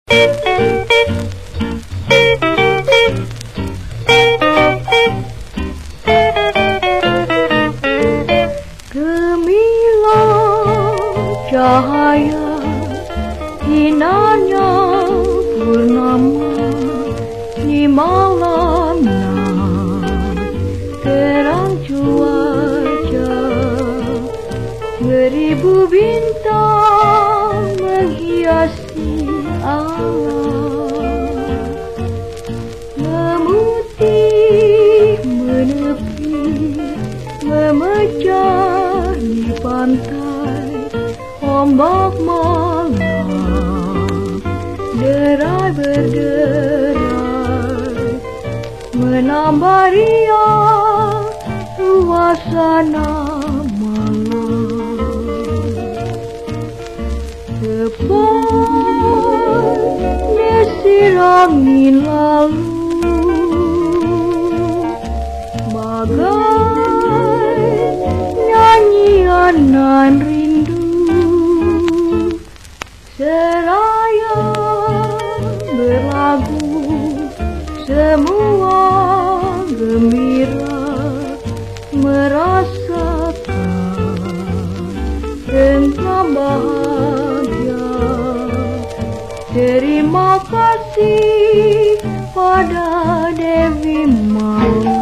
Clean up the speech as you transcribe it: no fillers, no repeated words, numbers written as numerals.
Cahaya hinanya purnama di malamnya terang cuaca, beribu bintang menghiasi alam, memutih menepi memecah di pantai. Ombak malam derai berderai, menambah riang suasana malam. Tepat desir angin lalu, bagai nyanyian nan rindu. Seraya berlagu, semua gembira, merasakan tentang bahagia. Terima kasih pada Dewi Malam.